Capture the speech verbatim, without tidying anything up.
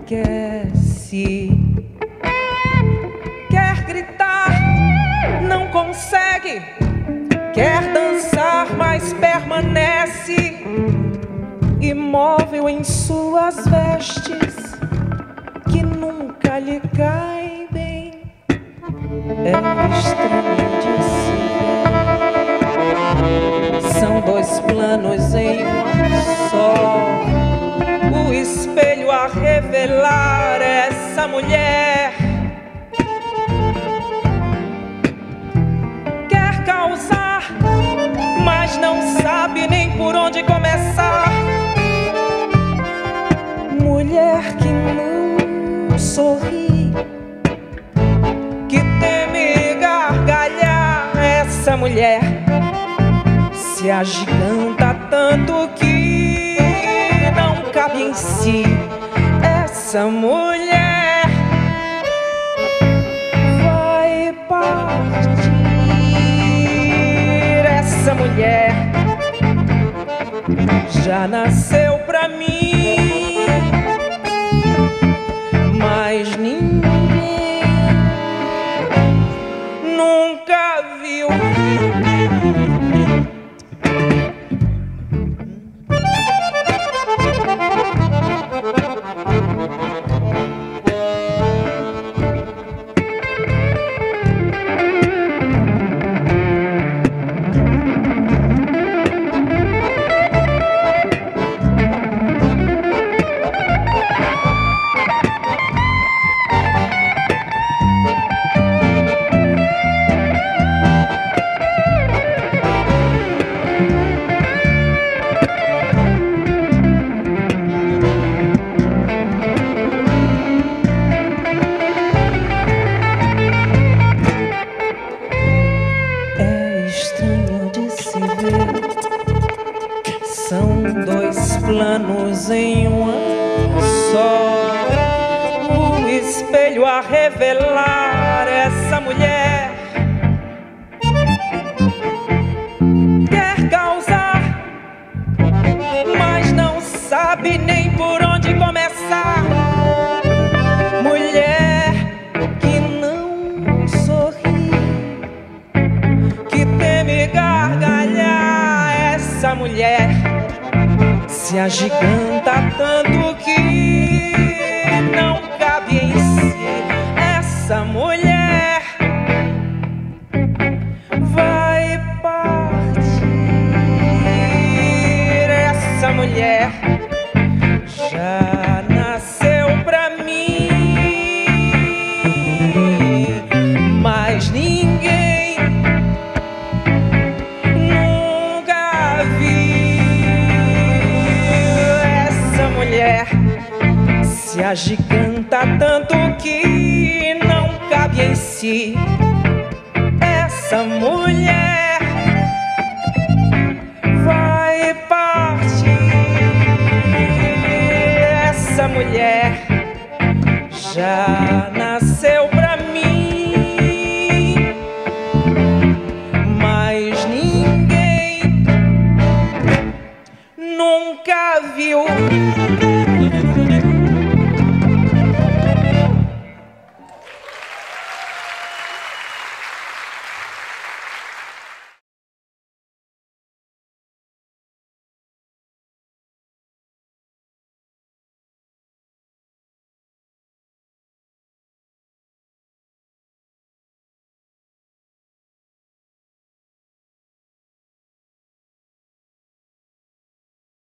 enlouquece. Quer gritar, não consegue. Quer dançar, mas permanece imóvel em suas vestes, que nunca lhe cai bem. É estranho de se ver. São dois planos em um só. O espelho a revelar essa mulher. Quer causar, mas não sabe nem por onde começar. Mulher que não sorri, que teme gargalhar. Essa mulher se agiganta tanto que não cabe em si. Essa mulher vai partir. Essa mulher já nasceu pra mim, mas ninguém nunca viu. São dois planos em um só. O espelho a revelar essa mulher. Quer causar, mas não sabe nem por onde começar. Mulher que não sorri, que teme gargalhar. Essa mulher se agiganta tanto que não cabe em si. Essa mulher vai partir. Essa mulher já nasceu pra mim, mas ninguém nunca viu. Essa mulher se agiganta tanto que não cabe em si. Essa mulher vai partir. Essa mulher já nasceu pra mim, mas ninguém nunca viu.